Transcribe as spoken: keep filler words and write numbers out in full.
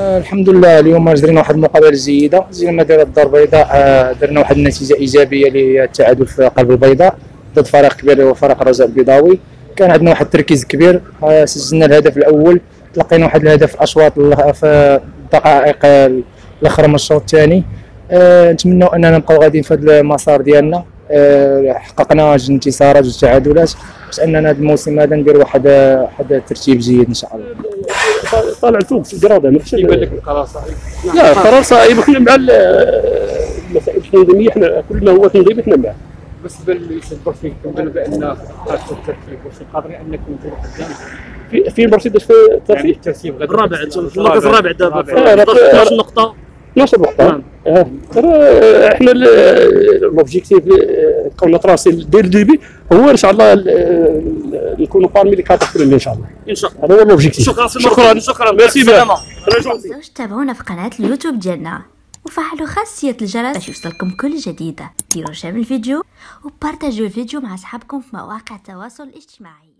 آه الحمد لله اليوم جرينا واحد المقابله جيده، زي مدينه الدار البيضاء. آه درنا واحد النتيجه ايجابيه اللي هي التعادل في قلب البيضاء ضد فريق كبير هو فريق الرجاء البيضاوي. كان عندنا واحد التركيز كبير، آه سجلنا الهدف الاول، تلقينا واحد الهدف الاشواط في الدقائق الاخرى من الشوط الثاني. آه نتمنوا اننا نبقاو غاديين في هذا المسار ديالنا. آه حققنا جوج انتصارات جوج تعادلات، باش اننا هذا الموسم هذا ندير واحد واحد الترتيب جيد ان شاء الله. طالع الفوق في القراده ماشي يبان لك القرار صحيح. لا قرار صائب، احنا مع المسائل التنظيميه، احنا كل ما هو تنظيمي احنا معه. بالنسبه للسيد فيك كنظن بان خاصه الترتيب واش قادرين انكم تديروا قدام في في مرسيدس في الترتيب الترتيب غادي الرابع في المركز الرابع دابا اثنا عشر نقطة اثناش نقطة. اه ترى احنا لوبجيكتيف كون تراسي دير ديبي هو ان شاء الله نكونوا بارمي لي كاتر بريمي ان شاء الله. ان شاء الله. هذا هو لوبجيكتيف. شكرا شكرا شكرا ميرسي بيان. تنسوش تابعونا في قناة اليوتيوب ديالنا وفعلوا خاصية الجرس باش يوصلكم كل جديد. ديروا شير الفيديو وبارتاجيو الفيديو مع اصحابكم في مواقع التواصل الاجتماعي.